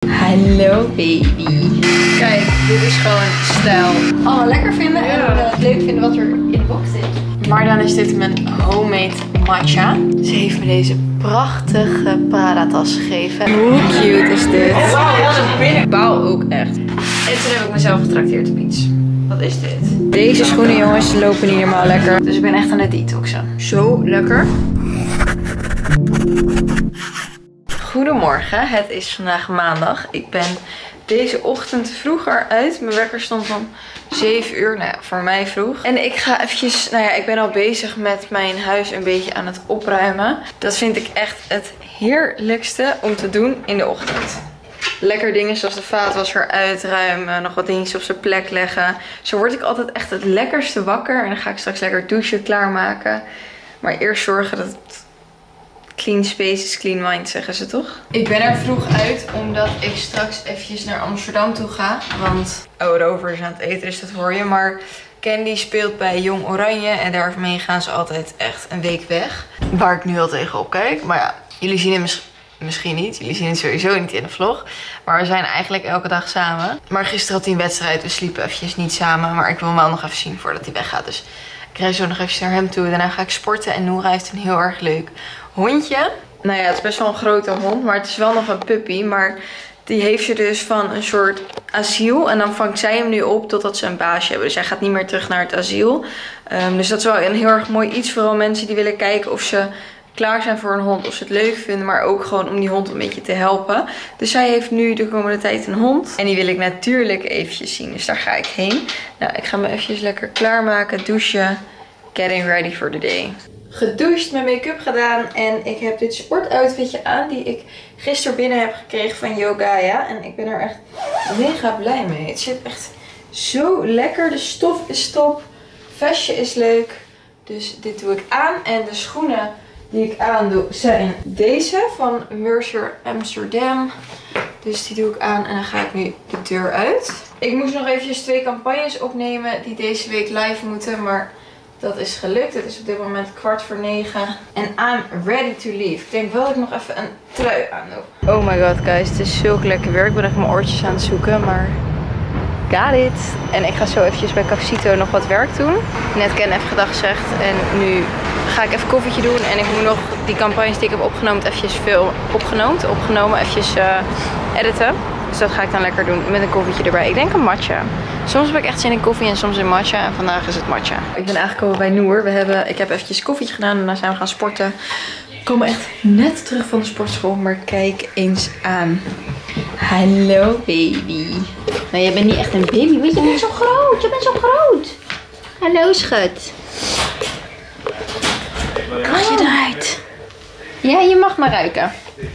Hallo baby. Kijk, dit is gewoon stijl. Allemaal lekker vinden en het leuk vinden wat er in de box zit. Maar dan is dit mijn homemade matcha. Ze heeft me deze prachtige Prada-tas gegeven. Hoe cute is dit? Ik bouw ook echt. En toen heb ik mezelf getrakteerd op iets. Wat is dit? Deze schoenen, jongens, lopen niet helemaal lekker. Dus ik ben echt aan het detoxen. Zo lekker. Goedemorgen, het is vandaag maandag. Ik ben deze ochtend vroeger uit. Mijn wekker stond om 7 uur, nou ja, voor mij vroeg. En ik ga eventjes, nou ja, ik ben al bezig met mijn huis een beetje aan het opruimen. Dat vind ik echt het heerlijkste om te doen in de ochtend. Lekker dingen zoals de vaatwasser uitruimen, nog wat dingetjes op zijn plek leggen. Zo word ik altijd echt het lekkerste wakker. En dan ga ik straks lekker douchen, klaarmaken. Maar eerst zorgen dat het clean space is clean mind, zeggen ze toch? Ik ben er vroeg uit omdat ik straks eventjes naar Amsterdam toe ga. Want Rover is aan het eten, dus dat hoor je. Maar Candy speelt bij Jong Oranje en daarmee gaan ze altijd echt een week weg. Waar ik nu al tegenop kijk. Maar ja, jullie zien het misschien niet. Jullie zien het sowieso niet in de vlog. Maar we zijn eigenlijk elke dag samen. Maar gisteren had hij een wedstrijd. We sliepen eventjes niet samen. Maar ik wil hem wel nog even zien voordat hij weggaat. Dus ik rijd zo nog even naar hem toe. Daarna ga ik sporten. En Noora heeft een heel erg leuk hondje. Nou ja, het is best wel een grote hond. Maar het is wel nog een puppy. Maar die heeft ze dus van een soort asiel. En dan vangt zij hem nu op totdat ze een baasje hebben. Dus hij gaat niet meer terug naar het asiel. Dus dat is wel een heel erg mooi iets. Vooral mensen die willen kijken of ze klaar zijn voor een hond, of ze het leuk vinden, maar ook gewoon om die hond een beetje te helpen. Dus zij heeft nu de komende tijd een hond. En die wil ik natuurlijk eventjes zien, dus daar ga ik heen. Nou, ik ga me eventjes lekker klaarmaken, douchen. Getting ready for the day. Gedoucht, mijn make-up gedaan en ik heb dit sportoutfitje aan die ik gisteren binnen heb gekregen van Yogaya. En ik ben er echt mega blij mee. Het zit echt zo lekker. De stof is top. Vestje is leuk. Dus dit doe ik aan. En de schoenen die ik aandoe zijn deze van Mercer Amsterdam. Dus die doe ik aan en dan ga ik nu de deur uit. Ik moest nog eventjes 2 campagnes opnemen die deze week live moeten. Maar dat is gelukt. Het is op dit moment 8:45. En I'm ready to leave. Ik denk wel dat ik nog even een trui aandoe. Oh my god guys, het is zulk lekker weer. Ik ben even mijn oortjes aan het zoeken, maar got it. En ik ga zo eventjes bij Cafecito nog wat werk doen. Net Ken even gedag gezegd en nu ga ik even koffietje doen. En ik moet nog die campagnes die ik heb opgenomen, eventjes veel opgenomen, eventjes editen. Dus dat ga ik dan lekker doen met een koffietje erbij. Ik denk een matcha. Soms heb ik echt zin in koffie en soms in matcha. En vandaag is het matcha. Ik ben aangekomen bij Noor. Ik heb eventjes koffietje gedaan en daarna zijn we gaan sporten. We komen echt net terug van de sportschool. Maar kijk eens aan. Hallo baby. Nou, jij bent niet echt een baby. Want je bent zo groot. Je bent zo groot. Hallo schat. Krijg je eruit? Ja, je mag maar ruiken.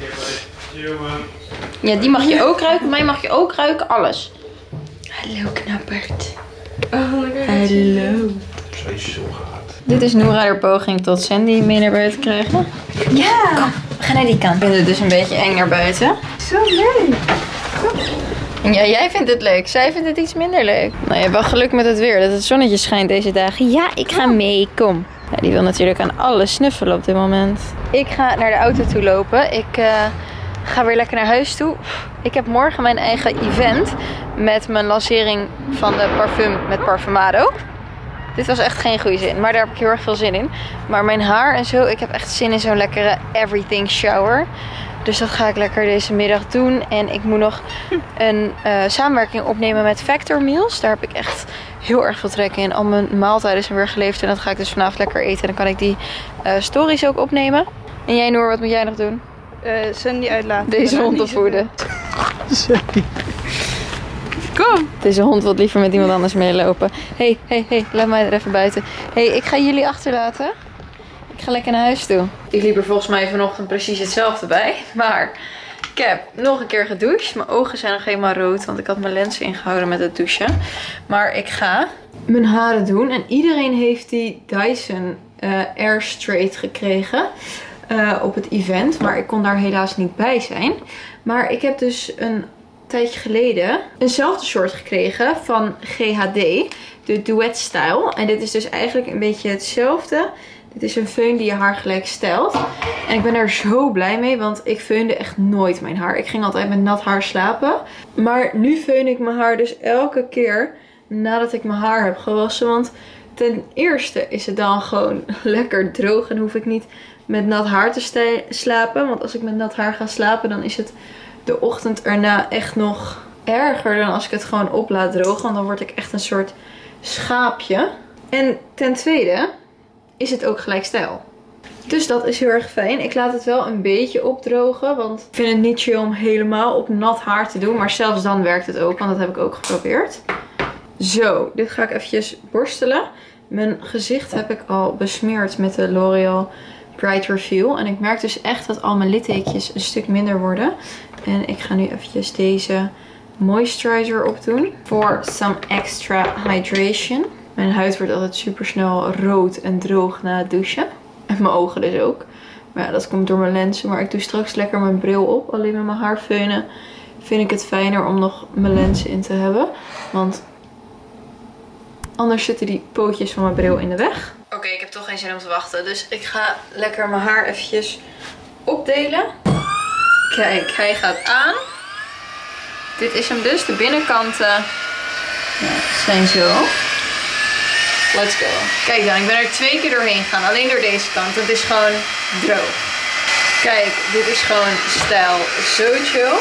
Ja, die mag je ook ruiken. Mij mag je ook ruiken. Alles. Hallo knappert. Hallo. Dit is Noora haar poging tot Sandy mee naar buiten krijgen. Ja, kom. We gaan naar die kant. Ik vind het dus een beetje eng naar buiten. Zo leuk. Kom. Ja, jij vindt het leuk. Zij vindt het iets minder leuk. Nou, je hebt wel geluk met het weer. Dat het zonnetje schijnt deze dagen. Ja, ik ga mee. Kom. Ja, die wil natuurlijk aan alles snuffelen op dit moment. Ik ga naar de auto toe lopen. Ik ga weer lekker naar huis toe. Ik heb morgen mijn eigen event met mijn lancering van de parfum met Parfumado. Dit was echt geen goede zin, maar daar heb ik heel erg veel zin in. Maar mijn haar en zo, ik heb echt zin in zo'n lekkere everything shower. Dus dat ga ik lekker deze middag doen. En ik moet nog een samenwerking opnemen met Factor Meals. Daar heb ik echt heel erg veel trek in. Al mijn maaltijden zijn weer geleverd en dat ga ik dus vanavond lekker eten. En dan kan ik die stories ook opnemen. En jij Noor, wat moet jij nog doen? Sandy uitlaten. Deze hond opvoeden. Sandy. Kom. Deze hond wil liever met iemand anders meelopen. Hey, laat mij er even buiten. Hey, ik ga jullie achterlaten. Ik ga lekker naar huis toe. Ik liep er volgens mij vanochtend precies hetzelfde bij. Maar ik heb nog een keer gedoucht. Mijn ogen zijn nog helemaal rood, want ik had mijn lenzen ingehouden met het douchen. Maar ik ga mijn haren doen. En iedereen heeft die Dyson Air Straight gekregen. Op het event, maar ik kon daar helaas niet bij zijn. Maar ik heb dus een tijdje geleden eenzelfde soort gekregen van GHD, de Duet Style. En dit is dus eigenlijk een beetje hetzelfde. Dit is een föhn die je haar gelijk stelt. En ik ben er zo blij mee, want ik föhnde echt nooit mijn haar. Ik ging altijd met nat haar slapen. Maar nu föhn ik mijn haar dus elke keer nadat ik mijn haar heb gewassen. Want ten eerste is het dan gewoon lekker droog en hoef ik niet met nat haar te slapen. Want als ik met nat haar ga slapen, dan is het de ochtend erna echt nog erger dan als ik het gewoon op laat drogen. Want dan word ik echt een soort schaapje. En ten tweede is het ook gelijk stijl. Dus dat is heel erg fijn. Ik laat het wel een beetje opdrogen. Want ik vind het niet chill om helemaal op nat haar te doen. Maar zelfs dan werkt het ook. Want dat heb ik ook geprobeerd. Zo, dit ga ik eventjes borstelen. Mijn gezicht heb ik al besmeerd met de L'Oreal Bright Reveal. En ik merk dus echt dat al mijn litteekjes een stuk minder worden. En ik ga nu eventjes deze moisturizer opdoen. Voor some extra hydration. Mijn huid wordt altijd super snel rood en droog na het douchen. En mijn ogen dus ook. Maar ja, dat komt door mijn lenzen. Maar ik doe straks lekker mijn bril op. Alleen met mijn haar feunen vind ik het fijner om nog mijn lenzen in te hebben. Want anders zitten die pootjes van mijn bril in de weg. Oké, ik heb toch geen zin om te wachten. Dus ik ga lekker mijn haar eventjes opdelen. Kijk, hij gaat aan. Dit is hem dus. De binnenkанten zijn zo. Let's go. Kijk dan, ik ben er 2 keer doorheen gegaan. Alleen door deze kant. Het is gewoon droog. Kijk, dit is gewoon stijl. Zo chill.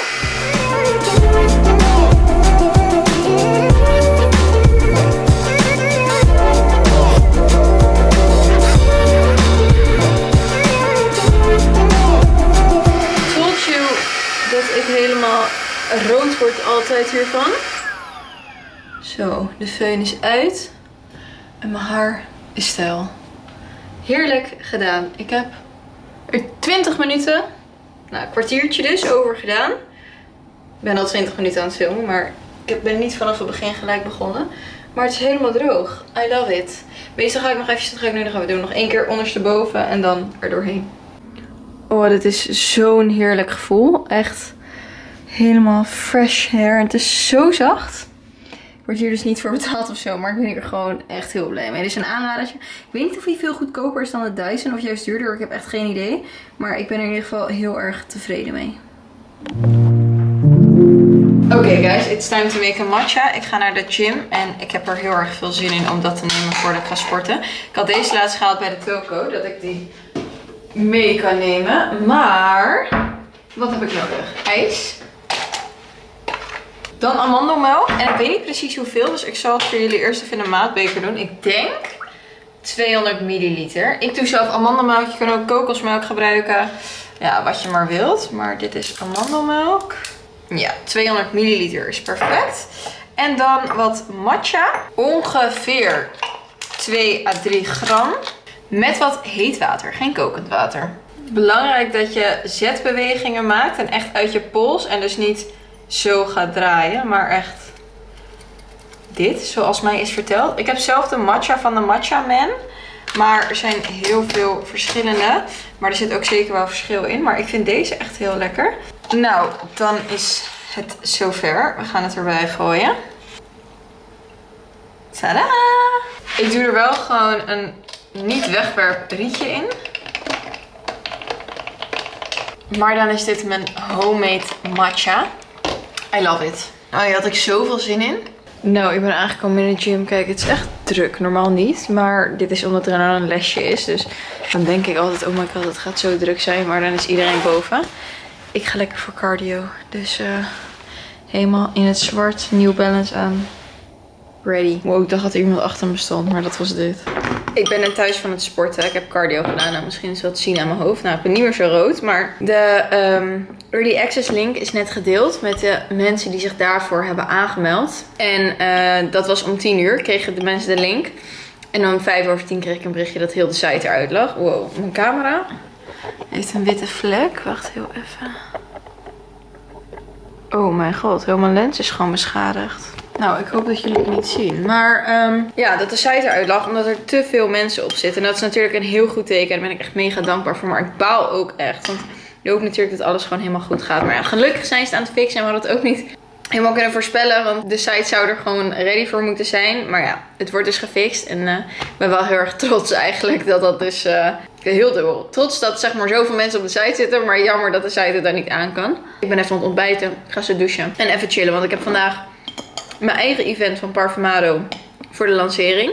Told you dat ik helemaal rood word altijd hiervan. Zo, de föhn is uit. En mijn haar is stijl. Heerlijk gedaan. Ik heb er 20 minuten, nou een kwartiertje dus, over gedaan. Ik ben al 20 minuten aan het filmen, maar ik ben niet vanaf het begin gelijk begonnen. Maar het is helemaal droog. I love it. Meestal ga ik nog eventjes, dan gaan we doen. Nog 1 keer ondersteboven en dan er doorheen. Oh, dit is zo'n heerlijk gevoel. Echt helemaal fresh hair. Het is zo zacht. Ik word hier dus niet voor betaald of zo, maar ik ben hier gewoon echt heel blij mee. Dit is een aanradertje. Ik weet niet of hij veel goedkoper is dan de Dyson of juist duurder. Ik heb echt geen idee. Maar ik ben er in ieder geval heel erg tevreden mee. Oké guys, it's time to make a matcha. Ik ga naar de gym en ik heb er heel erg veel zin in om dat te nemen voordat ik ga sporten. Ik had deze laatst gehaald bij de Toco, dat ik die mee kan nemen. Maar wat heb ik nodig? IJs. Dan amandelmelk. En ik weet niet precies hoeveel, dus ik zal het voor jullie eerst even in een maatbeker doen. Ik denk 200 milliliter. Ik doe zelf amandelmelk. Je kan ook kokosmelk gebruiken. Ja, wat je maar wilt. Maar dit is amandelmelk. Ja, 200 milliliter is perfect. En dan wat matcha. Ongeveer 2 à 3 gram. Met wat heet water, geen kokend water. Belangrijk dat je zetbewegingen maakt en echt uit je pols. En dus niet zo gaat draaien, maar echt dit, zoals mij is verteld. Ik heb zelf de matcha van de Matcha Man. Maar er zijn heel veel verschillende. Maar er zit ook zeker wel verschil in. Maar ik vind deze echt heel lekker. Nou, dan is het zover. We gaan het erbij gooien. Tadaa! Ik doe er wel gewoon een niet wegwerp rietje in. Maar dan is dit mijn homemade matcha. I love it. Oh, hier had ik zoveel zin in. Nou, ik ben aangekomen in de gym. Kijk, het is echt druk. Normaal niet. Maar dit is omdat er dan een lesje is. Dus dan denk ik altijd, oh my god, het gaat zo druk zijn. Maar dan is iedereen boven. Ik ga lekker voor cardio. Dus helemaal in het zwart. New Balance aan. Ready. Wow, ik dacht dat er iemand achter me stond. Maar dat was dit. Ik ben net thuis van het sporten. Ik heb cardio gedaan. Nou, misschien is het wel te zien aan mijn hoofd. Nou, ik ben niet meer zo rood. Maar de Early Access link is net gedeeld met de mensen die zich daarvoor hebben aangemeld. En dat was om 10 uur. Kregen de mensen de link. En om 5:10 kreeg ik een berichtje dat heel de site eruit lag. Wow, mijn camera heeft een witte vlek. Wacht heel even. Oh mijn god, heel mijn lens is gewoon beschadigd. Nou, ik hoop dat jullie het niet zien. Maar ja, dat de site eruit lag omdat er te veel mensen op zitten. En dat is natuurlijk een heel goed teken. Daar ben ik echt mega dankbaar voor. Maar ik baal ook echt. Want ik hoop natuurlijk dat alles gewoon helemaal goed gaat. Maar ja, gelukkig zijn ze het aan het fixen. En we hadden het ook niet helemaal kunnen voorspellen. Want de site zou er gewoon ready voor moeten zijn. Maar ja, het wordt dus gefixt. En ik ben wel heel erg trots eigenlijk dat dat dus... ik ben heel dubbel trots dat zeg maar zoveel mensen op de site zitten. Maar jammer dat de site het daar niet aan kan. Ik ben even aan het ontbijten. Ik ga zo douchen. En even chillen. Want ik heb vandaag mijn eigen event van Parfumado voor de lancering.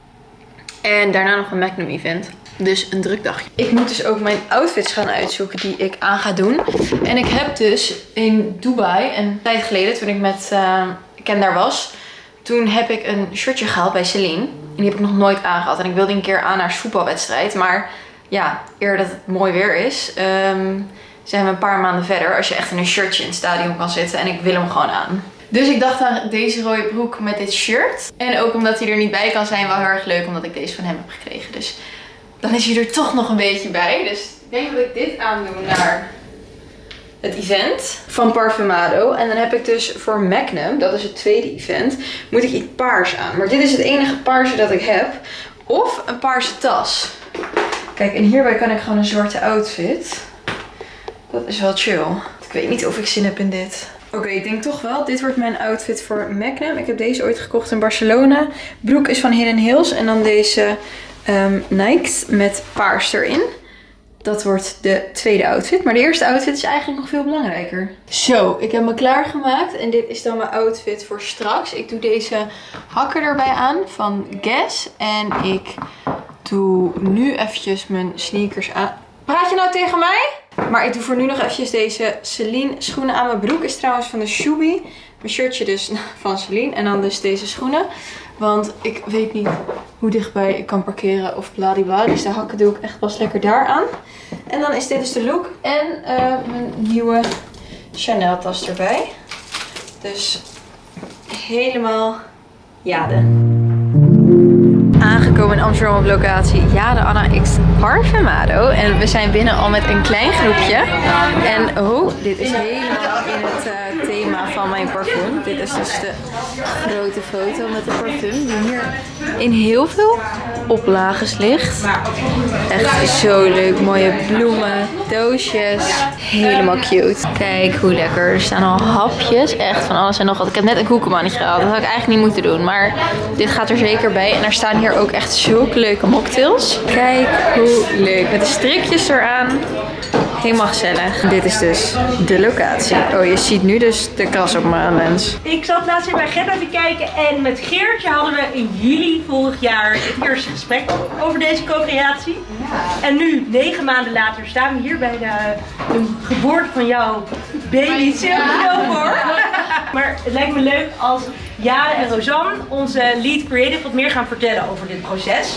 En daarna nog een Magnum event. Dus een druk dagje. Ik moet dus ook mijn outfits gaan uitzoeken die ik aan ga doen. En ik heb dus in Dubai, een tijd geleden toen ik met Ken was. Toen heb ik een shirtje gehaald bij Celine. En die heb ik nog nooit aangehad. En ik wilde een keer aan naar voetbalwedstrijd. Maar ja, eer dat het mooi weer is, zijn we een paar maanden verder. Als je echt in een shirtje in het stadion kan zitten. En ik wil hem gewoon aan. Dus ik dacht aan deze rode broek met dit shirt. En ook omdat hij er niet bij kan zijn, wel heel erg leuk omdat ik deze van hem heb gekregen. Dus dan is hij er toch nog een beetje bij. Dus ik denk dat ik dit aandoe naar het event van Parfumado. En dan heb ik dus voor Magnum, dat is het tweede event, moet ik iets paars aan. Maar dit is het enige paarse dat ik heb. Of een paarse tas. Kijk, en hierbij kan ik gewoon een zwarte outfit. Dat is wel chill. Ik weet niet of ik zin heb in dit. Oké, ik denk toch wel. Dit wordt mijn outfit voor Magnum. Ik heb deze ooit gekocht in Barcelona. Broek is van Hidden Hills. En dan deze Nikes met paars erin. Dat wordt de tweede outfit. Maar de eerste outfit is eigenlijk nog veel belangrijker. Zo, ik heb me klaargemaakt. En dit is dan mijn outfit voor straks. Ik doe deze hakken erbij aan van Guess. En ik doe nu eventjes mijn sneakers aan. Praat je nou tegen mij? Maar ik doe voor nu nog eventjes deze Celine schoenen aan. Mijn broek is trouwens van de Shubi. Mijn shirtje dus van Celine. En dan dus deze schoenen. Want ik weet niet hoe dichtbij ik kan parkeren of bladibla. Dus de hakken doe ik echt pas lekker daar aan. En dan is dit dus de look. En mijn nieuwe Chanel tas erbij. Dus helemaal jade. Aangekomen in Amsterdam op locatie Jade Anna X Parfumado. En we zijn binnen al met een klein groepje. En oh, dit is helemaal in het thema van mijn parfum. Dit is dus de grote foto met de parfum die hier in heel veel oplages ligt. Echt zo leuk. Mooie bloemen, doosjes. Helemaal cute. Kijk hoe lekker. Er staan al hapjes. Echt van alles en nog wat. Ik heb net een koekenmannetje gehaald. Dat had ik eigenlijk niet moeten doen. Maar dit gaat er zeker bij. En er staan hier ook echt zulke leuke mocktails. Kijk hoe leuk. Met de strikjes eraan. Helemaal gezellig. Dit is dus de locatie. Oh, je ziet nu dus de kras op mijn lens. Ik zat laatst in mijn agenda te kijken en met Geertje hadden we in juli vorig jaar het eerste gesprek over deze co-creatie. Ja. En nu, 9 maanden later, staan we hier bij de geboorte van jouw baby. Ja. Voor. Maar het lijkt me leuk als Jade en Rosanne, onze lead creative, wat meer gaan vertellen over dit proces.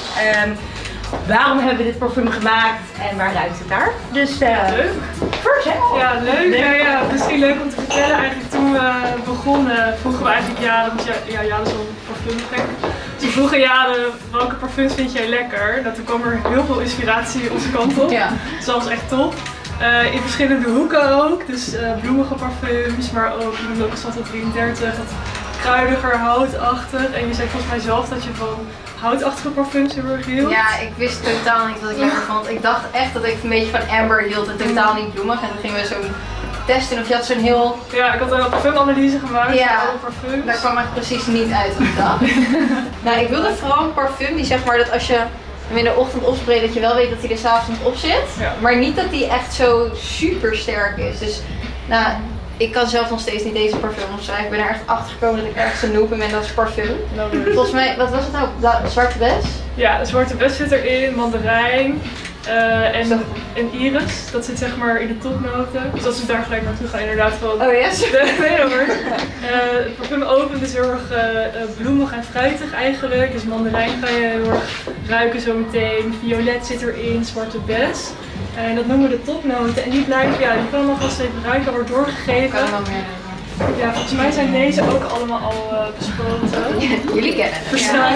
Waarom hebben we dit parfum gemaakt en waar ruikt het naar? Dus leuk. Vertel. Ja, leuk. Ja, misschien leuk om te vertellen. Eigenlijk toen we begonnen vroegen we eigenlijk Jade, want Jade is al een parfumgek. Toen vroegen Jade, welke parfums vind jij lekker? Nou, toen kwam er heel veel inspiratie onze kant op. Ja. Dus dat was echt top. In verschillende hoeken ook. Dus bloemige parfums, maar ook ik noemde ook een Santo 33, wat kruidiger, houtachtig. En je zei volgens mij zelf dat je van houtachtige parfums heel erg hield. Ja, ik wist totaal niet wat ik lekker vond. Ik dacht echt dat ik een beetje van amber hield en totaal niet bloemig. En toen gingen we zo'n testen of je had zo'n heel... Ja, ik had een parfumanalyse gemaakt van alle parfums. Daar kwam echt precies niet uit wat ik dacht. Nou, ik wilde vooral een parfum die zeg maar dat als je hem in de ochtend opspreekt dat je wel weet dat hij er 's avonds op zit. Ja. Maar niet dat hij echt zo super sterk is. Dus nou, ik kan zelf nog steeds niet deze parfum omschrijven. Ik ben er echt achter gekomen dat ik ergens een noob ben dat is parfum. Volgens mij, wat was het nou? Zwarte bes? Ja, de zwarte bes zit erin, mandarijn en iris. Dat zit zeg maar in de topnoten. Dus als we daar gelijk naartoe gaan inderdaad van... Oh yes? Nee hoor. Het parfum opent is heel erg bloemig en fruitig eigenlijk. Dus mandarijn ga je heel erg ruiken zo meteen. Violet zit erin, zwarte bes. En dat noemen we de topnoten. En die blijven, ja, die kan nog wel even ruiken, wordt doorgegeven. Kan wel meer. Ja, volgens mij zijn deze ook allemaal al besproken. Ja, jullie kennen het. Verstaan.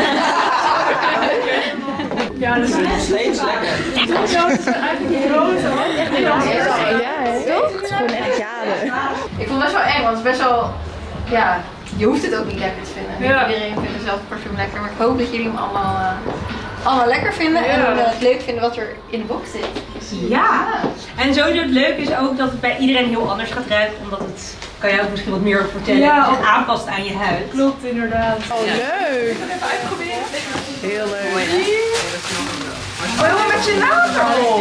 Ja, dat is nog steeds lekker. De topnoten zijn eigenlijk groot hoor. Toch? Het is gewoon echt jade. Ik vond het best wel eng, want het is best wel, ja, je hoeft het ook niet lekker te vinden. Ja. Iedereen vindt zelf het parfum lekker, maar ik hoop dat jullie hem allemaal lekker vinden en het leuk vinden wat er in de box zit. Ja, en sowieso het leuke is ook dat het bij iedereen heel anders gaat ruiken, omdat het kan jij ook misschien wat meer over vertellen. Ja, Dat je het aanpast aan je huid. Klopt, inderdaad. Oh, leuk. Heel leuk. Oh, met je naam erop.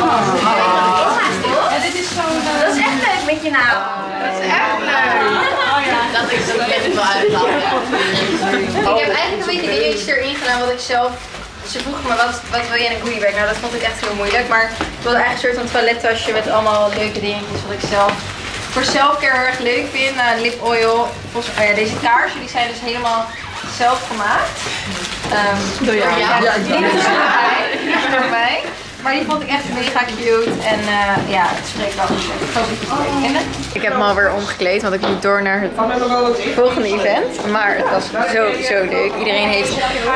Ja, dit is zo'n... Dat is echt leuk met je naam. Dat is echt leuk. Dat ik het wel uitlaten. Ik heb eigenlijk een beetje dingetjes erin gedaan wat ik zelf... Ze vroegen me wat wil je in een goodiebag? Nou, dat vond ik echt heel moeilijk. Maar ik wilde eigenlijk een soort van toilettasje met allemaal leuke dingetjes wat ik zelf voor selfcare erg leuk vind. Lip oil. Deze kaarsen die zijn dus helemaal zelf gemaakt. Door jou. Ja, die is door mij. Maar die vond ik echt mega cute en ja, het spreekt wel dus ik hoop dat je het leuk vinden. Ik heb me alweer omgekleed, want ik moet door naar het volgende event. Maar het was zo leuk. Iedereen heeft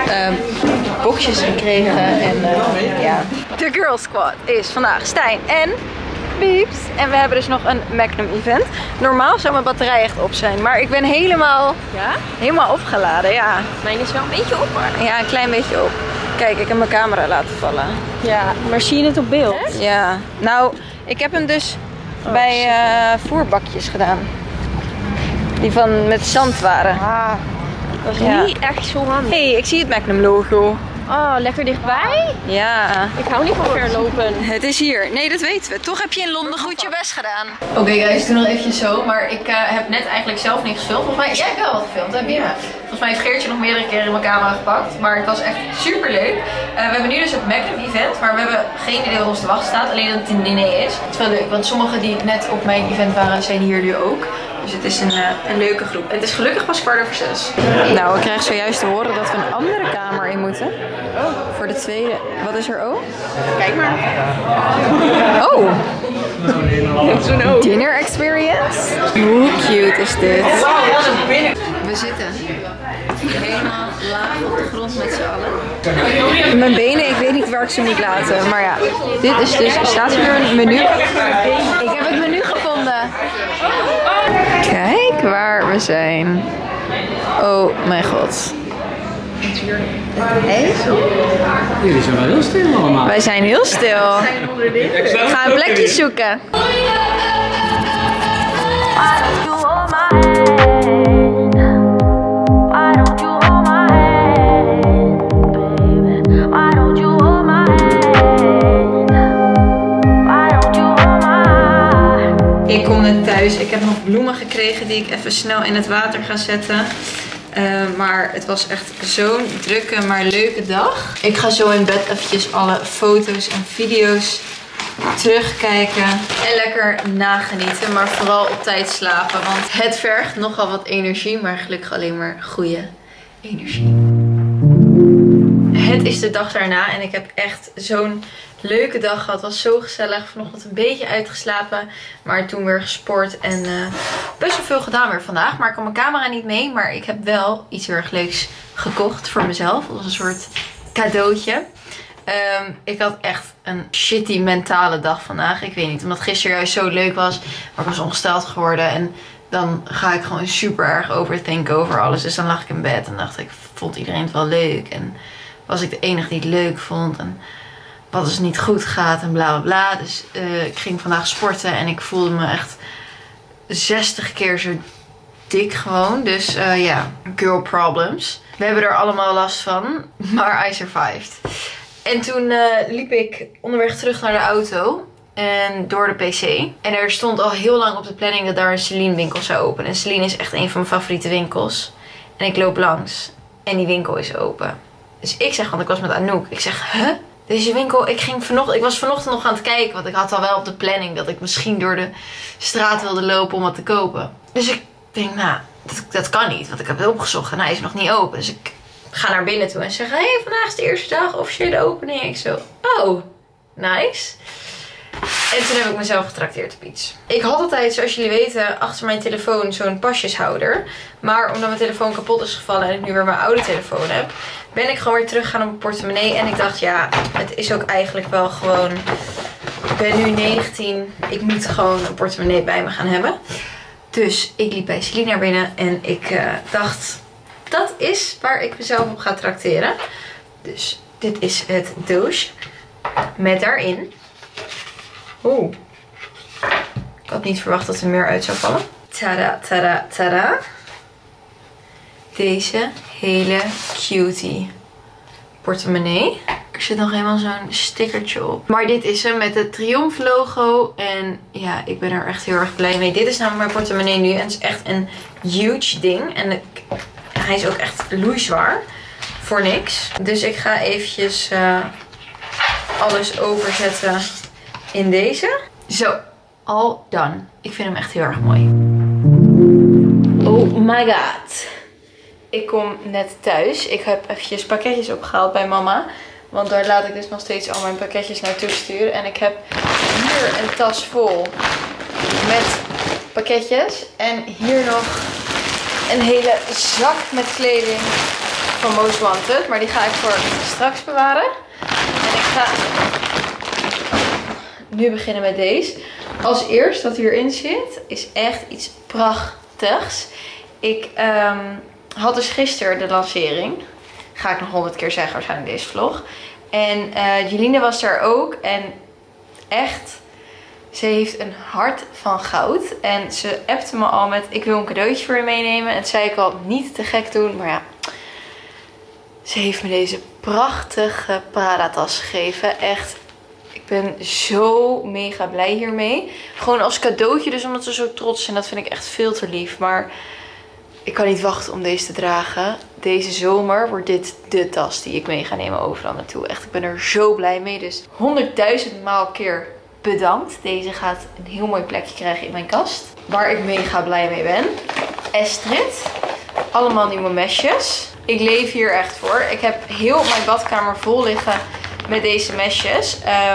boxjes gekregen en ja. De Girl Squad is vandaag Stijn en Pieps. En we hebben dus nog een Magnum event. Normaal zou mijn batterij echt op zijn, maar ik ben helemaal opgeladen, ja. Mijn is wel een beetje op, maar. Ja, een klein beetje op. Kijk, ik heb mijn camera laten vallen. Ja, maar zie je het op beeld? Ja, nou, ik heb hem dus bij voerbakjes gedaan. Die van met zand waren. Dat is niet echt zo handig. Hey, ik zie het Magnum logo. Oh, lekker dichtbij? Ja. Ik hou niet van ver lopen. Het is hier. Nee, dat weten we. Toch heb je in Londen goed je best gedaan. Oké guys, doe nog eventjes zo. Maar ik heb net eigenlijk zelf niet gefilmd. Volgens mij, jij hebt wel wat gefilmd, hè Bima? Volgens mij heeft Geertje nog meerdere keren in mijn camera gepakt. Maar het was echt super leuk. We hebben nu dus het Magnum event. Maar we hebben geen idee wat ons te wachten staat. Alleen dat het een diner is. Het is wel leuk, want sommigen die net op mijn event waren, zijn hier nu ook. Dus het is een leuke groep. En het is gelukkig pas 5:45. Nou, we krijgen zojuist te horen dat we een andere kamer in moeten. Oh, voor de tweede. Wat is er ook? Kijk maar. Oh! Zo'n oog. Dinner experience? Hoe cute is dit? We zitten helemaal laag op de grond met z'n allen. Mijn benen, ik weet niet waar ik ze moet laten. Maar ja, dit is dus, staat hier een menu. Ik heb het menu gevonden. Kijk waar we zijn. Oh mijn god. Hey. Jullie zijn wel heel stil allemaal. Wij zijn heel stil. We gaan een plekje zoeken. Ik kom net thuis. Ik heb nog bloemen gekregen die ik even snel in het water ga zetten. Maar het was echt zo'n drukke, maar leuke dag. Ik ga zo in bed eventjes alle foto's en video's terugkijken. En lekker nagenieten, maar vooral op tijd slapen. Want het vergt nogal wat energie, maar gelukkig alleen maar goede energie. Het is de dag daarna en ik heb echt zo'n leuke dag gehad. Het was zo gezellig. Vanochtend een beetje uitgeslapen. Maar toen weer gesport. En best wel veel gedaan weer vandaag. Maar ik had mijn camera niet mee. Maar ik heb wel iets heel erg leuks gekocht voor mezelf. Dat was een soort cadeautje. Ik had echt een shitty mentale dag vandaag. Ik weet niet. Omdat gisteren juist zo leuk was. Maar ik was ongesteld geworden. En dan ga ik gewoon super erg overthinken over alles. Dus dan lag ik in bed. En dacht ik, vond iedereen het wel leuk? En was ik de enige die het leuk vond? En wat als het niet goed gaat en bla bla bla. Dus ik ging vandaag sporten en ik voelde me echt 60 keer zo dik gewoon. Dus ja, girl problems. We hebben er allemaal last van, maar I survived. En toen liep ik onderweg terug naar de auto en door de PC. En er stond al heel lang op de planning dat daar een Celine winkel zou openen. En Celine is echt een van mijn favoriete winkels. En ik loop langs en die winkel is open. Dus ik zeg, want ik was met Anouk, ik zeg, huh? Deze winkel, ik was vanochtend nog aan het kijken, want ik had al wel op de planning dat ik misschien door de straat wilde lopen om wat te kopen. Dus ik denk, nou, dat kan niet, want ik heb het opgezocht en hij is nog niet open. Dus ik ga naar binnen toe en zeg, hey, vandaag is de eerste dag, officiële opening. Ik zo, oh, nice. En toen heb ik mezelf getrakteerd op iets. Ik had altijd, zoals jullie weten, achter mijn telefoon zo'n pasjeshouder. Maar omdat mijn telefoon kapot is gevallen en ik nu weer mijn oude telefoon heb, ben ik gewoon weer teruggegaan op mijn portemonnee. En ik dacht, ja, het is ook eigenlijk wel gewoon, ik ben nu 19, ik moet gewoon een portemonnee bij me gaan hebben. Dus ik liep bij Celine naar binnen en ik dacht, dat is waar ik mezelf op ga trakteren. Dus dit is het doosje met daarin. Oeh. Ik had niet verwacht dat er meer uit zou vallen. tada, tada, tada. Deze hele cutie portemonnee. Er zit nog helemaal zo'n stickertje op. Maar dit is hem met het Triumph logo. En ja, ik ben er echt heel erg blij mee. Dit is namelijk mijn portemonnee nu. En het is echt een huge ding. En hij is ook echt loeizwaar. Voor niks. Dus ik ga eventjes alles overzetten in deze. Zo, all done. Ik vind hem echt heel erg mooi. Oh my god. Ik kom net thuis. Ik heb eventjes pakketjes opgehaald bij mama. Want daar laat ik dus nog steeds al mijn pakketjes naartoe sturen. En ik heb hier een tas vol met pakketjes. En hier nog een hele zak met kleding van Most Wanted. Maar die ga ik voor straks bewaren. En ik ga nu beginnen met deze. Als eerst wat hierin zit is echt iets prachtigs. Ik had dus gisteren de lancering. Ga ik nog 100 keer zeggen waarschijnlijk deze vlog. En Jeline was daar ook. En echt, ze heeft een hart van goud. En ze appte me al met, ik wil een cadeautje voor je meenemen. En dat zei ik al, niet te gek doen. Maar ja, ze heeft me deze prachtige Prada tas gegeven. Echt, ik ben zo mega blij hiermee. Gewoon als cadeautje, dus omdat ze zo trots zijn. Dat vind ik echt veel te lief. Maar ik kan niet wachten om deze te dragen. Deze zomer wordt dit de tas die ik mee ga nemen overal naartoe. Echt, ik ben er zo blij mee. Dus 100.000 maal keer bedankt. Deze gaat een heel mooi plekje krijgen in mijn kast. Waar ik mega blij mee ben. Estrid. Allemaal nieuwe mesjes. Ik leef hier echt voor. Ik heb heel mijn badkamer vol liggen met deze mesjes.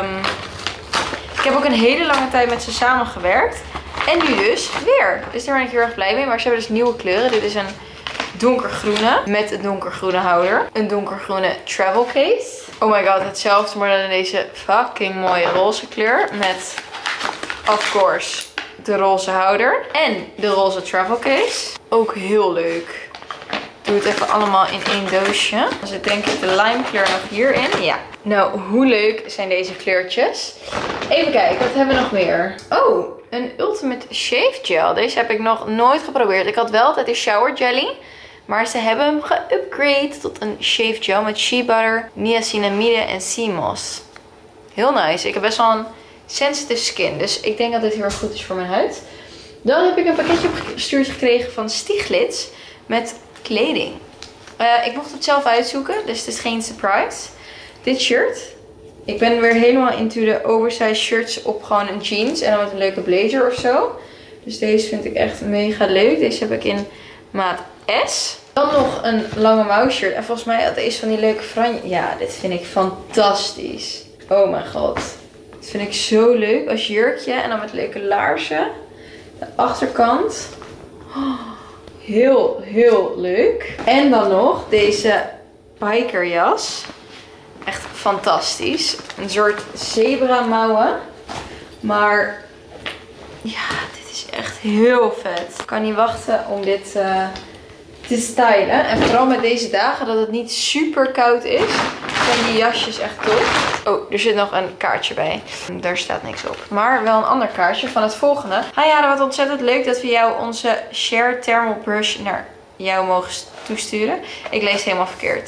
Ik heb ook een hele lange tijd met ze samengewerkt. En nu dus weer. Dus daar ben ik heel erg blij mee. Maar ze hebben dus nieuwe kleuren. Dit is een donkergroene met een donkergroene houder. Een donkergroene travel case. Oh my god, hetzelfde maar dan in deze fucking mooie roze kleur. Met, of course, de roze houder. En de roze travel case. Ook heel leuk. Ik doe het even allemaal in één doosje. Dan zit denk ik de lime kleur nog hierin. Ja. Nou, hoe leuk zijn deze kleurtjes? Even kijken, wat hebben we nog meer? Oh, een Ultimate Shave Gel. Deze heb ik nog nooit geprobeerd. Ik had wel altijd de Shower Jelly. Maar ze hebben hem geupgrade tot een shave gel met shea butter, niacinamide en sea moss. Heel nice. Ik heb best wel een sensitive skin. Dus ik denk dat dit heel erg goed is voor mijn huid. Dan heb ik een pakketje opgestuurd gekregen van Stieglitz met kleding. Ik mocht het zelf uitzoeken. Dus het is geen surprise. Dit shirt. Ik ben weer helemaal into de oversized shirts op gewoon een jeans. En dan met een leuke blazer of zo. Dus deze vind ik echt mega leuk. Deze heb ik in maat S. Dan nog een lange mouw shirt. En volgens mij had deze van die leuke franje. Ja, dit vind ik fantastisch. Oh mijn god. Dit vind ik zo leuk als jurkje. En dan met leuke laarzen. De achterkant. Oh, heel, heel leuk. En dan nog deze bikerjas. Echt fantastisch. Een soort zebra mouwen. Maar ja, dit is echt heel vet. Ik kan niet wachten om dit te stylen. En vooral met deze dagen dat het niet super koud is. Zijn die jasjes echt top. Oh, er zit nog een kaartje bij. Daar staat niks op. Maar wel een ander kaartje van het volgende. Hi Jade, wat ontzettend leuk dat we jou onze Share Thermal Brush naar jou mogen toesturen. Ik lees het helemaal verkeerd.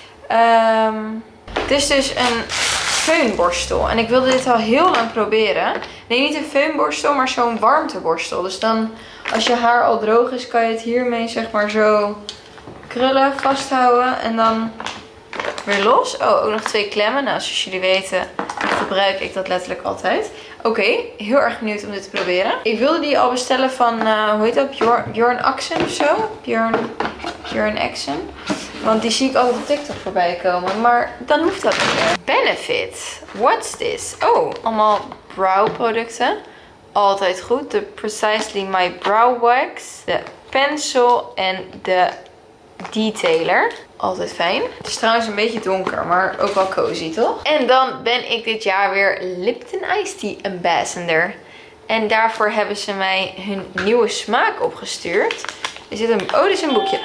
Het is dus een föhnborstel. En ik wilde dit al heel lang proberen. Nee, niet een föhnborstel, maar zo'n warmteborstel. Dus dan, als je haar al droog is, kan je het hiermee zeg maar zo krullen, vasthouden. En dan weer los. Oh, ook nog 2 klemmen. Nou, zoals jullie weten gebruik ik dat letterlijk altijd. Oké, heel erg benieuwd om dit te proberen. Ik wilde die al bestellen van, hoe heet dat? Bjorn Axen of zo? Bjorn Axen. Want die zie ik altijd op TikTok voorbij komen. Maar dan hoeft dat niet meer. Benefit. What's this? Oh, allemaal browproducten. Altijd goed. De Precisely My Brow Wax. De pencil en de detailer. Altijd fijn. Het is trouwens een beetje donker, maar ook wel cozy, toch? En dan ben ik dit jaar weer Lipton Iced Tea Ambassador. En daarvoor hebben ze mij hun nieuwe smaak opgestuurd. Er zit een... Oh, dit is een boekje.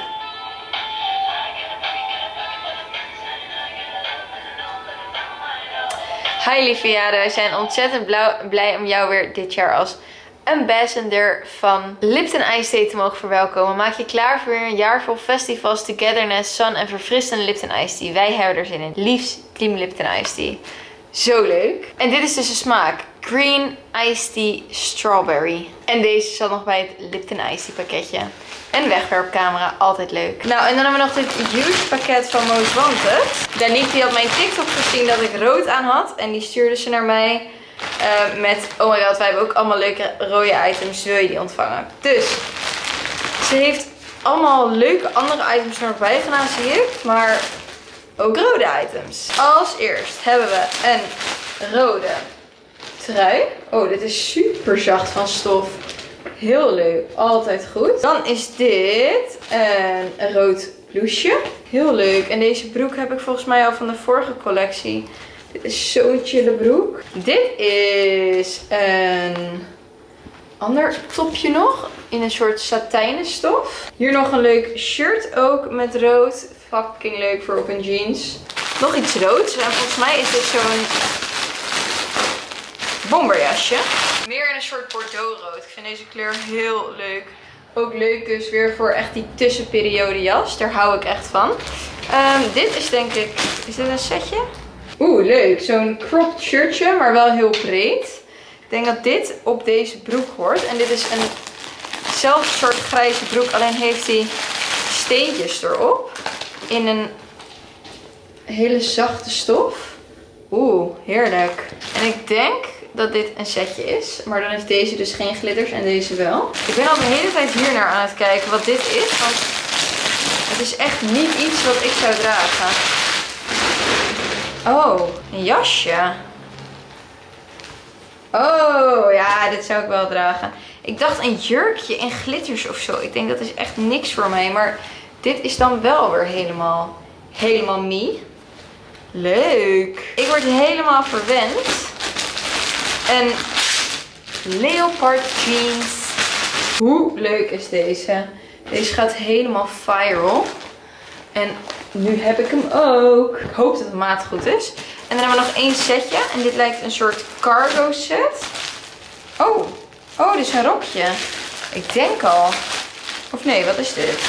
Hi lieve Jade, wij zijn ontzettend blij om jou weer dit jaar als ambassador van Lipton Ice Tea te mogen verwelkomen. Maak je klaar voor weer een jaar vol festivals, togetherness, sun en verfrissende Lipton Ice Tea. Wij hebben er zin in. Liefst Team Lipton Ice Tea. Zo leuk. En dit is dus de smaak. Green Iced Tea Strawberry. En deze zat nog bij het Lipton Ice Tea pakketje. En wegwerpcamera, altijd leuk. Nou, en dan hebben we nog dit huge pakket van Most Wanted. Danique had mijn TikTok gezien dat ik rood aan had. En die stuurde ze naar mij met, oh my god, wij hebben ook allemaal leuke rode items. Wil je die ontvangen? Dus, ze heeft allemaal leuke andere items er nog bij gedaan, zie ik. Maar ook rode items. Als eerst hebben we een rode trui. Oh, dit is super zacht van stof. Heel leuk. Altijd goed. Dan is dit een rood blouseje. Heel leuk. En deze broek heb ik volgens mij al van de vorige collectie. Dit is zo'n chille broek. Dit is een ander topje nog. In een soort satijnen stof. Hier nog een leuk shirt ook met rood. Fucking leuk voor op een jeans. Nog iets roods. En volgens mij is dit zo'n bomberjasje. Meer in een soort bordeauxrood. Ik vind deze kleur heel leuk. Ook leuk dus weer voor echt die tussenperiode jas. Daar hou ik echt van. Dit is denk ik... Is dit een setje? Oeh, leuk. Zo'n cropped shirtje, maar wel heel breed. Ik denk dat dit op deze broek hoort. En dit is eenzelfde soort grijze broek. Alleen heeft hij steentjes erop. In een hele zachte stof. Oeh, heerlijk. En ik denk dat dit een setje is. Maar dan heeft deze dus geen glitters en deze wel. Ik ben al de hele tijd hier naar aan het kijken wat dit is. Want het is echt niet iets wat ik zou dragen. Oh, een jasje. Oh, ja, dit zou ik wel dragen. Ik dacht een jurkje in glitters of zo. Ik denk dat is echt niks voor mij. Maar dit is dan wel weer helemaal me. Leuk. Ik word helemaal verwend. Een leopard jeans. Hoe leuk is deze? Deze gaat helemaal viral. En nu heb ik hem ook. Ik hoop dat de maat goed is. En dan hebben we nog één setje. En dit lijkt een soort cargo set. Oh, dit is een rokje. Ik denk al. Of nee, wat is dit?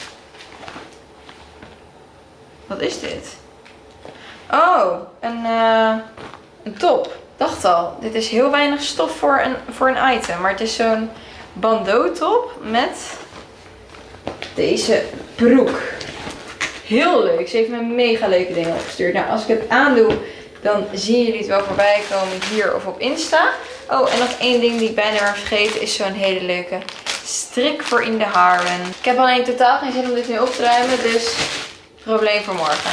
Wat is dit? Oh, een top. Dacht al, dit is heel weinig stof voor een item. Maar het is zo'n bandeau top met deze broek. Heel leuk. Ze heeft me mega leuke dingen opgestuurd. Nou, als ik het aandoe, dan zien jullie het wel voorbij komen hier of op Insta. Oh, en nog één ding die ik bijna was vergeten is zo'n hele leuke strik voor in de haren. Ik heb alleen totaal geen zin om dit nu op te ruimen, dus probleem voor morgen.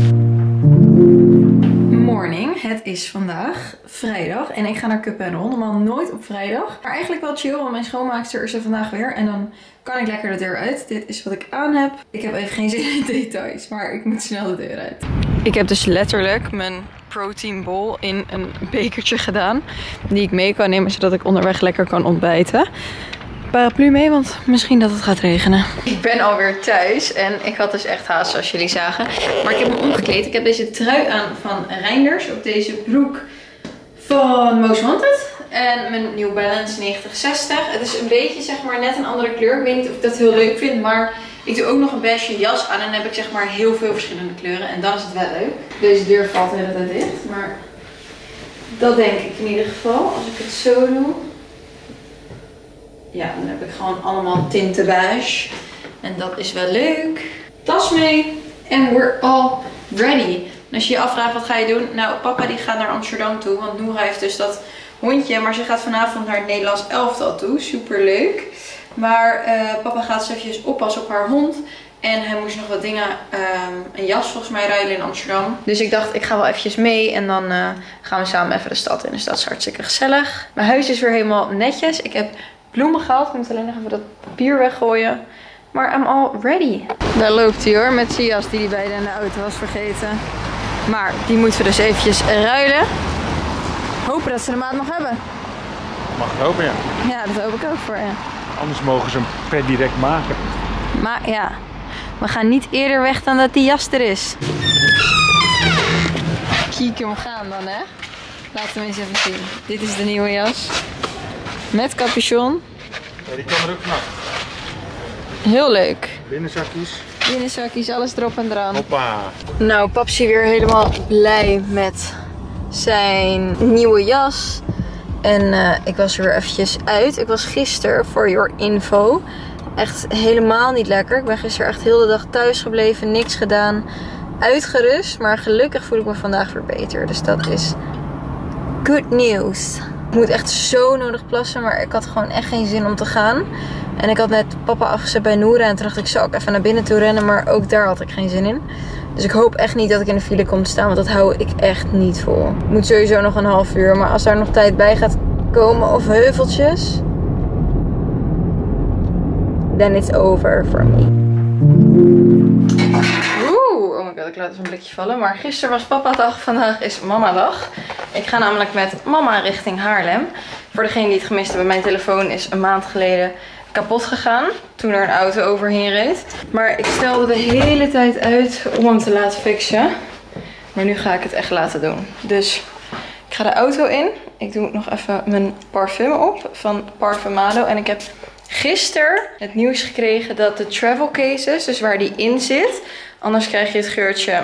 Morning, het is vandaag vrijdag en ik ga naar Cup & Roll. Normaal nooit op vrijdag, maar eigenlijk wel chill, want mijn schoonmaakster is er vandaag weer en dan kan ik lekker de deur uit. Dit is wat ik aan heb. Ik heb even geen zin in details, maar ik moet snel de deur uit. Ik heb dus letterlijk mijn protein bowl in een bekertje gedaan, die ik mee kan nemen zodat ik onderweg lekker kan ontbijten. Paraplu mee, want misschien dat het gaat regenen. Ik ben alweer thuis en ik had dus echt haast zoals jullie zagen. Maar ik heb me omgekleed. Ik heb deze trui aan van Reinders. Op deze broek van Most Wanted. En mijn New Balance 9060. Het is een beetje zeg maar net een andere kleur. Ik weet niet of ik dat heel leuk vind, maar ik doe ook nog een beige jas aan. En dan heb ik zeg maar heel veel verschillende kleuren. En dan is het wel leuk. Deze deur valt de hele tijd dicht. Maar dat denk ik in ieder geval. Als ik het zo doe. Ja, dan heb ik gewoon allemaal tinten beige. En dat is wel leuk. Tas mee. En we're all ready. En als je je afvraagt wat ga je doen. Nou, papa die gaat naar Amsterdam toe. Want Noora heeft dus dat hondje. Maar ze gaat vanavond naar het Nederlands elftal toe. Super leuk. Maar papa gaat dus eventjes oppassen op haar hond. En hij moest nog wat dingen, een jas volgens mij ruilen in Amsterdam. Dus ik dacht, ik ga wel eventjes mee. En dan gaan we samen even de stad in. Dus dat is hartstikke gezellig. Mijn huis is weer helemaal netjes. Ik heb bloemen gehaald. Ik moet alleen nog even dat papier weggooien. Maar I'm all ready. Daar loopt hij hoor, met zijn jas die hij bijna in de auto was vergeten. Maar die moeten we dus eventjes ruilen. Hopen dat ze de maat nog hebben. Mag het hopen, ja. Ja, dat hoop ik ook voor je. Anders mogen ze hem per direct maken. Maar ja, we gaan niet eerder weg dan dat die jas er is. Kiek hem gaan dan, hè. Laten we eens even zien. Dit is de nieuwe jas. Met capuchon. Ja, die kan er ook vanaf. Heel leuk. Binnenzakjes. Binnenzakjes, alles erop en eraan. Hoppa. Nou, Papsi weer helemaal blij met zijn nieuwe jas. En ik was er weer eventjes uit. Ik was gisteren, for your info, echt helemaal niet lekker. Ik ben gisteren echt heel de dag thuis gebleven, niks gedaan, uitgerust. Maar gelukkig voel ik me vandaag weer beter. Dus dat is good news. Ik moet echt zo nodig plassen, maar ik had gewoon echt geen zin om te gaan. En ik had net papa afgezet bij Noora en toen dacht ik, zou ik even naar binnen toe rennen. Maar ook daar had ik geen zin in. Dus ik hoop echt niet dat ik in de file kom te staan, want dat hou ik echt niet vol. Ik moet sowieso nog een half uur, maar als daar nog tijd bij gaat komen of heuveltjes, then it's over for me. Oeh, oh my god, ik laat even een blikje vallen. Maar gisteren was papa dag, vandaag is mama dag. Ik ga namelijk met mama richting Haarlem. Voor degene die het gemist hebben, mijn telefoon is een maand geleden kapot gegaan toen er een auto overheen reed. Maar ik stelde de hele tijd uit om hem te laten fixen. Maar nu ga ik het echt laten doen. Dus ik ga de auto in. Ik doe nog even mijn parfum op van Parfumado. En ik heb gisteren het nieuws gekregen dat de travel cases, dus waar die in zit, anders krijg je het geurtje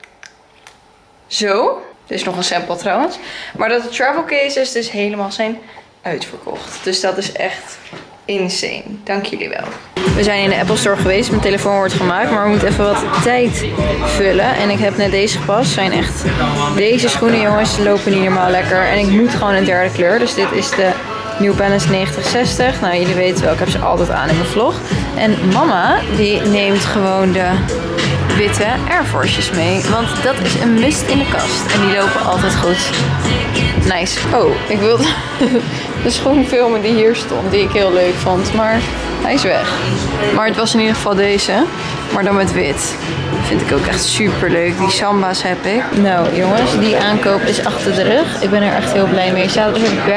zo. Dit is nog een sample trouwens. Maar dat de travel cases dus helemaal zijn uitverkocht. Dus dat is echt insane. Dank jullie wel. We zijn in de Apple Store geweest. Mijn telefoon wordt gemaakt. Maar we moeten even wat tijd vullen. En ik heb net deze gepast. Zijn echt... Deze schoenen, jongens, lopen niet normaal lekker. En ik moet gewoon een derde kleur. Dus dit is de New Balance 9060. Nou, jullie weten wel. Ik heb ze altijd aan in mijn vlog. En mama, die neemt gewoon de witte Air Force's mee. Want dat is een must in de kast. En die lopen altijd goed. Nice. Oh, ik wilde de schoen filmen die hier stond. Die ik heel leuk vond. Maar hij is weg. Maar het was in ieder geval deze. Maar dan met wit. Vind ik ook echt super leuk. Die Samba's heb ik. Nou jongens, die aankoop is achter de rug. Ik ben er echt heel blij mee. Er staat dus een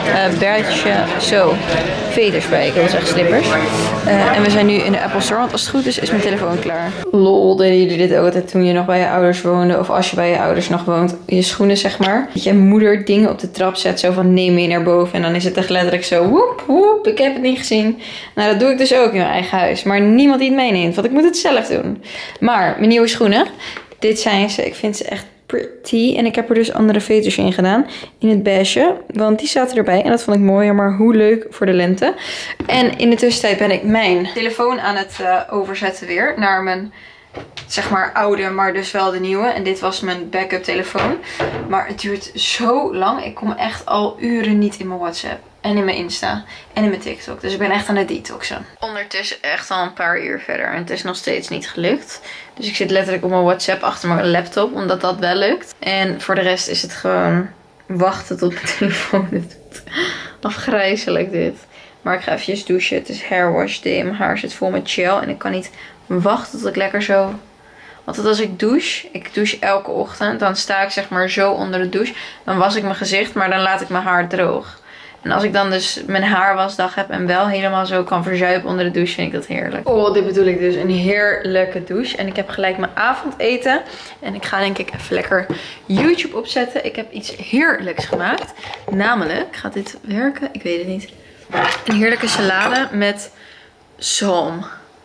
badge, zo, veters bij. Ik wil zeggen slippers. En we zijn nu in de Apple Store. Want als het goed is, is mijn telefoon klaar. Lol, deden jullie dit ook altijd toen je nog bij je ouders woonde? Of als je bij je ouders nog woont. Je schoenen zeg maar. Dat je moeder dingen op de trap zet. Zo van neem mee naar boven. En dan is het echt letterlijk zo. Woep, woep, ik heb het niet gezien. Nou dat doe ik dus ook in mijn eigen huis. Maar niemand die het meeneemt. Want ik moet het zelf doen. Maar mijn nieuwe schoenen. Dit zijn ze. Ik vind ze echt pretty. En ik heb er dus andere veters in gedaan. In het beige. Want die zaten erbij. En dat vond ik mooier. Maar hoe leuk voor de lente. En in de tussentijd ben ik mijn telefoon aan het overzetten weer. Naar mijn zeg maar oude. Maar dus wel de nieuwe. En dit was mijn backup telefoon. Maar het duurt zo lang. Ik kom echt al uren niet in mijn WhatsApp. En in mijn Insta. En in mijn TikTok. Dus ik ben echt aan het detoxen. Ondertussen echt al een paar uur verder. En het is nog steeds niet gelukt. Dus ik zit letterlijk op mijn WhatsApp achter mijn laptop. Omdat dat wel lukt. En voor de rest is het gewoon wachten tot mijn telefoon het doet. Afgrijzelijk dit. Maar ik ga eventjes douchen. Het is hairwash day. Mijn haar zit vol met gel. En ik kan niet wachten tot ik lekker zo... Want als ik douche elke ochtend. Dan sta ik zeg maar zo onder de douche. Dan was ik mijn gezicht. Maar dan laat ik mijn haar droog. En als ik dan dus mijn haarwasdag heb en wel helemaal zo kan verzuipen onder de douche, vind ik dat heerlijk. Oh, dit bedoel ik dus. Een heerlijke douche. En ik heb gelijk mijn avondeten. En ik ga denk ik even lekker YouTube opzetten. Ik heb iets heerlijks gemaakt. Namelijk, gaat dit werken? Ik weet het niet. Een heerlijke salade met zalm.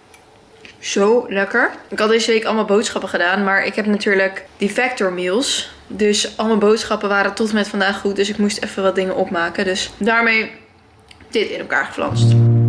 Zo lekker. Ik had deze week allemaal boodschappen gedaan. Maar ik heb natuurlijk die Factor meals. Dus al mijn boodschappen waren tot met vandaag goed. Dus ik moest even wat dingen opmaken. Dus daarmee dit in elkaar geflanst.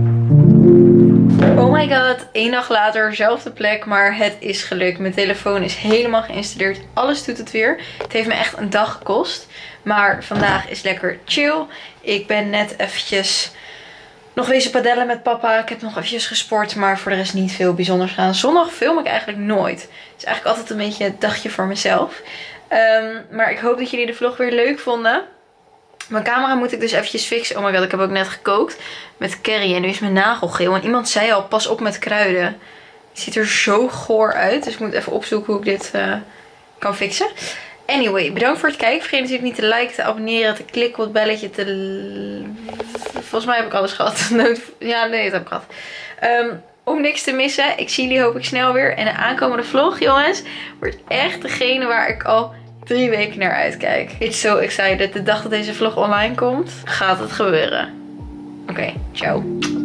Oh my god. 1 dag later. Zelfde plek. Maar het is gelukt. Mijn telefoon is helemaal geïnstalleerd. Alles doet het weer. Het heeft me echt een dag gekost. Maar vandaag is lekker chill. Ik ben net eventjes... nog wezen padellen met papa. Ik heb nog eventjes gesport. Maar voor de rest niet veel bijzonders gedaan. Zondag film ik eigenlijk nooit. Het is eigenlijk altijd een beetje een dagje voor mezelf. Maar ik hoop dat jullie de vlog weer leuk vonden. Mijn camera moet ik dus eventjes fixen. Oh my god, ik heb ook net gekookt met curry. En nu is mijn nagel geel. En iemand zei al, pas op met kruiden. Het ziet er zo goor uit. Dus ik moet even opzoeken hoe ik dit kan fixen. Anyway, bedankt voor het kijken. Vergeet natuurlijk niet te liken, te abonneren, te klikken op het belletje. Volgens mij heb ik alles gehad. Ja, nee, dat heb ik gehad. Om niks te missen. Ik zie jullie hoop ik snel weer. En de aankomende vlog, jongens, wordt echt degene waar ik al 3 weken naar uitkijk. It's so excited. De dag dat deze vlog online komt, gaat het gebeuren. Oké, ciao.